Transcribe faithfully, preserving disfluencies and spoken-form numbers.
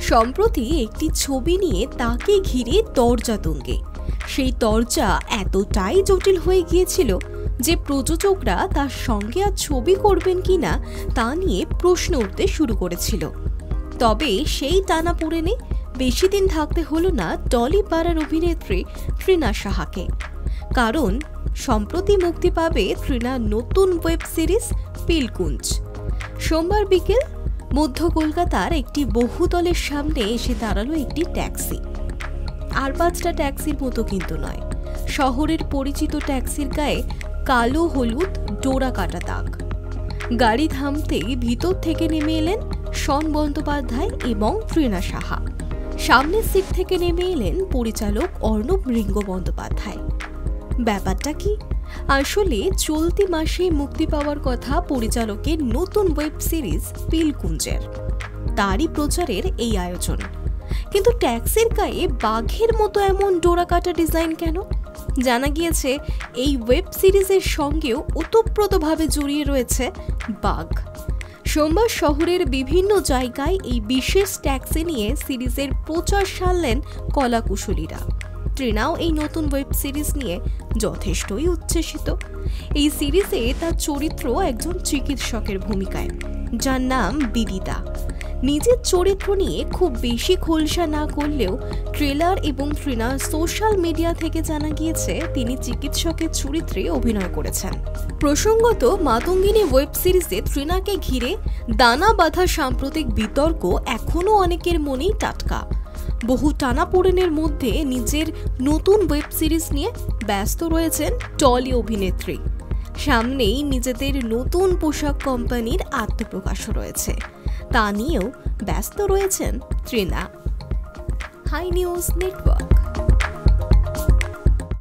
সম্প্রতি একটি ছবি নিয়ে তাকে ঘিরে তরজা তুঙ্গে। সেই তরজা এতটাই জটিল হয়ে গিয়েছিল যে প্রযোজকরা তার সঙ্গে আর ছবি করবেন কিনা তা নিয়ে প্রশ্ন উঠতে শুরু করেছিল। তবে সেই টানাপোড়েনে বেশি দিন থাকতে হলো না টলিপাড়ার অভিনেত্রী তৃণা সাহাকে, কারণ সম্প্রতি মুক্তি পাবে তৃণার নতুন ওয়েব সিরিজ পিলকুঞ্জ। সোমবার বিকেল মধ্য কলকাতার একটি বহুতলের সামনে এসে দাঁড়ালো একটি ট্যাক্সি। আর পাঁচটা ট্যাক্সির মতো কিন্তু নয়, শহরের পরিচিত ট্যাক্সির গায়ে কালো হলুদ ডোরা কাটা দাগ। গাড়ি থামতেই ভিতর থেকে নেমে এলেন শন বন্দ্যোপাধ্যায় এবং তৃণা সাহা। সামনের সিট থেকে নেমে এলেন পরিচালক অর্ণব রিঙ্গ বন্দ্যোপাধ্যায়। ব্যাপারটা কি? আসলে চলতি মাসে মুক্তি পাওয়ার কথা পরিচালকের নতুন ওয়েব সিরিজ পিলকুঞ্জের, তারই প্রচারের এই আয়োজন। কিন্তু ট্যাক্সির গায়ে বাঘের মতো এমন ডোরাকাটা ডিজাইন কেন? জানা গিয়েছে এই ওয়েব সিরিজের সঙ্গেও ওতপ্রোতভাবে জড়িয়ে রয়েছে বাঘ। সোমবার শহরের বিভিন্ন জায়গায় এই বিশেষ ট্যাক্সি নিয়ে সিরিজের প্রচার সারলেন কলাকুশলীরা। তৃণাও এই নতুন ওয়েব সিরিজ নিয়ে যথেষ্টই উচ্ছ্বসিত। এই সিরিজে তার চরিত্র একজন চিকিৎসকের ভূমিকায়, যার নাম বিদিতা। নিজের চরিত্র নিয়ে খুব বেশি খোলসা না করলেও ট্রেলার এবং তৃণার সোশ্যাল মিডিয়া থেকে জানা গিয়েছে তিনি চিকিৎসকের চরিত্রে অভিনয় করেছেন। প্রসঙ্গত, মাতঙ্গিনী ওয়েব সিরিজে তৃণাকে ঘিরে দানা বাঁধা সাম্প্রতিক বিতর্ক এখনও অনেকের মনেই টাটকা। বহু টানাপোড়েনের মধ্যে নিজের নতুন ওয়েব সিরিজ নিয়ে ব্যস্ত রয়েছেন টলি অভিনেত্রী। সামনেই নিজেদের নতুন পোশাক কোম্পানির আত্মপ্রকাশও রয়েছে, তা নিয়েও ব্যস্ত রয়েছেন তৃণা। High news network.